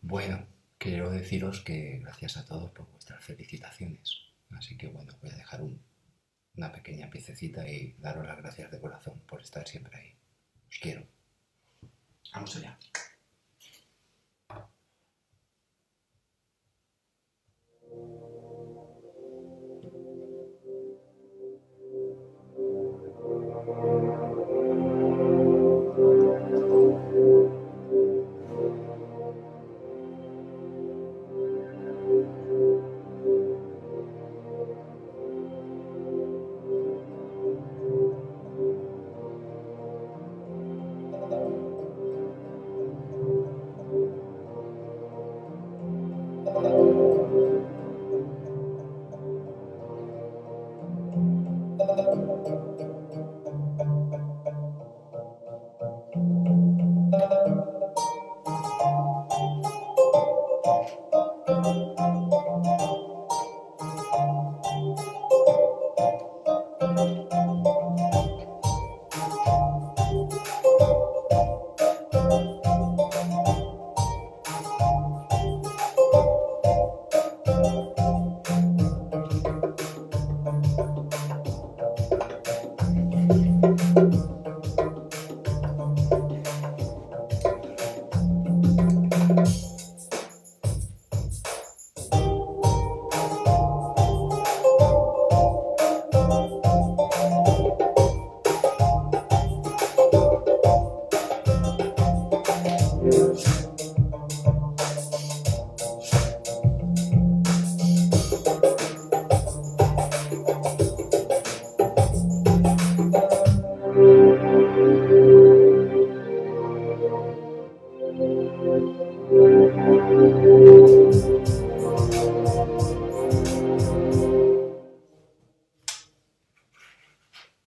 Bueno, quiero deciros que gracias a todos por vuestras felicitaciones. Así que bueno, voy a dejar una pequeña piececita y daros las gracias de corazón por estar siempre ahí. Os quiero. Vamos allá.